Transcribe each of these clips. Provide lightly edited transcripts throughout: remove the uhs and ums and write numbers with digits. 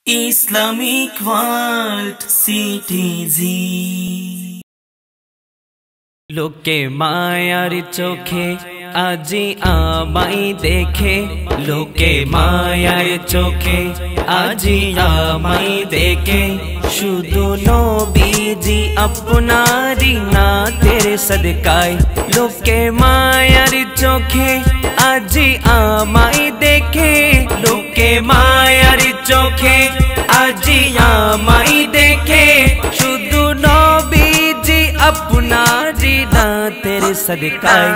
Islamic World CTZ লোকে মায়ার চোখে আজি আমায় দেখে, লোকে মায়ার চোখে আজি আমায় দেখে, শুধু নবীজি আপনারি নাতের সদকায়। লোকে মায়ার চোখে আজি আমায় দেখে, লোকে মায়ার চোখে আজি আমায় দেখে, শুধু নবীজি আপনারি নাতের সদকায়।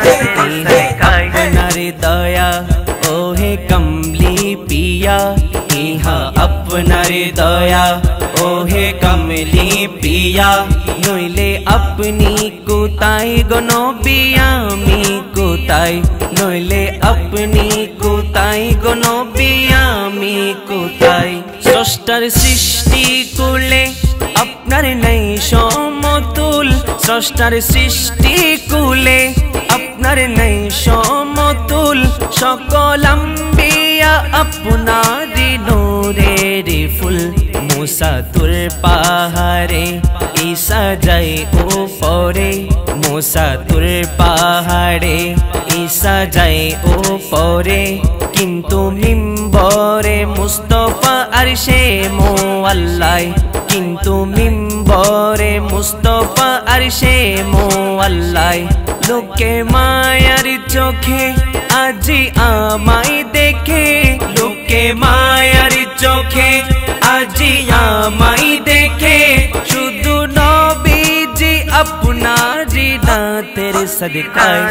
আপনার দয়া ওহে কমলি পিয়া, ইহা আপনার দয়া ওহে কমলি পিয়া, নইলে আপনি কোথায় গো নবী আমি কোথায়, নইলে আপনি কোথায় গো নবী আমি কোথায়। স্রষ্টার সৃষ্টি কুলে আপনার নেই সমতুল, স্রষ্টার সৃষ্টি কুলে আপনার নেই সমতুল, সকল আম্বিয়া আপনারি নূরের ফুল। মুসা তুর পাহাড়ে ঈসা যায় উপরে, মুসা তুর পাহাড়ে ঈসা যায় উপরে, কিন্তু মিম্বরে মুস্তফা আরশে মুআল্লায়, কিন্তু মিম্বরে মুস্তফা আরশে মুআল্লায়। লোকে মায়ার চোখে আজি আমায় দেখে, লোকে মায়ার চোখে আজি আমায় দেখে, শুধু নবীজি আপনারি নাতের সদকায়।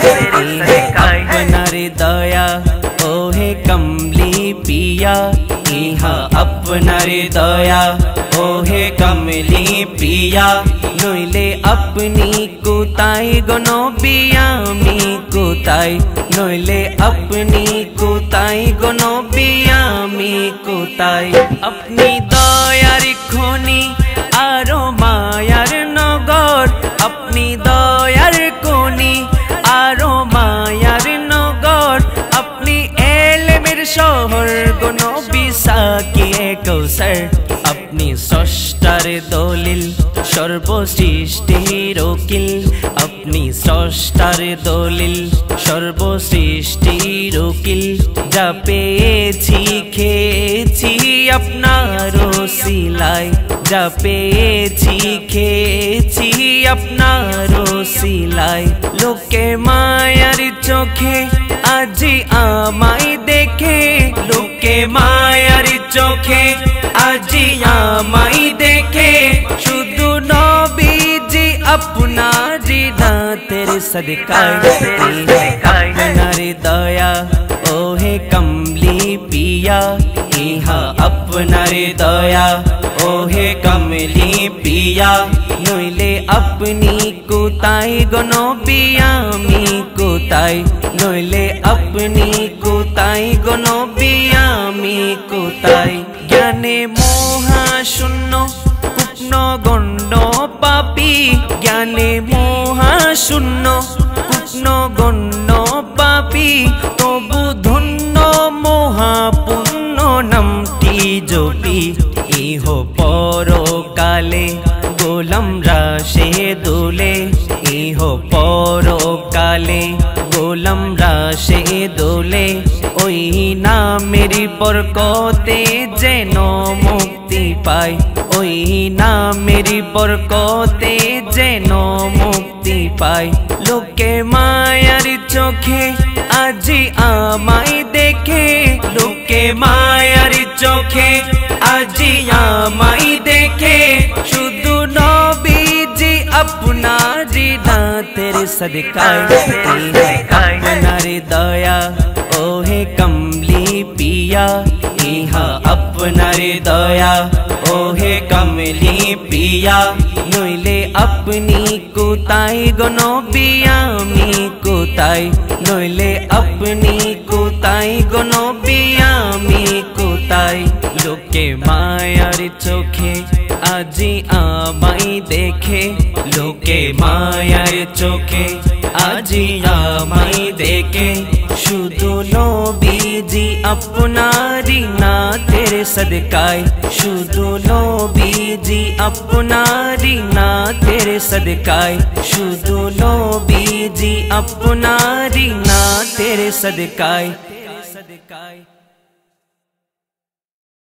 আপনার দয়া ওহে কমলি পিয়া, ইহা আপনার দয়া ওহে কমলি পিয়া, নইলে আপনি কোথায় গো নবী আমি কোথায়, নইলে আপনি কোথায় গো নবী আমি কোথায়। আপনি দয়ার খনি আরো মায়ার নগর, আপনি দয়ার খনি আরো মায়ার নগর, আপনি এলেমের শহর গো নবী সাকিয়ে কৌসর। আপনি স্রষ্টার দলিল সর্বসৃষ্টির উকিল, আপনি স্রষ্টার দলিল সর্বসৃষ্টির উকিল, যা পেয়েছি খেয়েছি আপনার ওসিলায়, যা পেয়েছি খেয়েছি আপনার ওসিলায়। লোকে মায়ার চোখে আজি আমায় দেখে, লোকে মায়ার চোখে আজি আমায় দেখে, শুধু নবীজি আপনারি নাতের সদকায়। আপনার দয়া ওহে কমলি পিয়া, ইহা আপনার দয়া ওহে কমলি পিয়া, নইলে আপনি কোথায় গো নবী আমি কোথায়, নইলে আপনি কোথায় গো নবী আমি কোথায়। জ্ঞানে মহাশূন্য কুপ্ন গণ্ড পাপী, জ্ঞানে মহাশূন্য কুপ্ন গণ্ড পাপী, তবু ধন্য মহাপুণ্য নামটি জপি। ইহ পরকালে গোলাম রাশে দোলে, ইহ পরকালে গোলাম রাশে দোলে, ওই নামের বরকতে যেন মুক্তি পায়, ওই নামের বরকতে যেন মুক্তি পায়। লোকে মায়ার চোখে আজি আমায় দেখে, লোকে মায়ার চোখে আজি আমায় দেখে, শুধু নবীজি আপনারি নাতের সদকায়। আপনার দয়া ওহে কমলি পিয়া, ইহা আপনার দয়া ওহে কমলি পিয়া, নইলে আপনি কোথায় গো নবী আমি কোথায়, নইলে আপনি কোথায় গো নবী আমি কোথায়। লোকে মায়ার চোখে আজি আমায় দেখে, লোকে মায়ার চোখে আজি আমায় দেখে, শুধু নবীজি আপনারি নাতের तेरे सदकाए शुधु नबीजी आपनारी ना तेरे सदकाए शुधु नबीजी आपनारी ना तेरे सदकाए।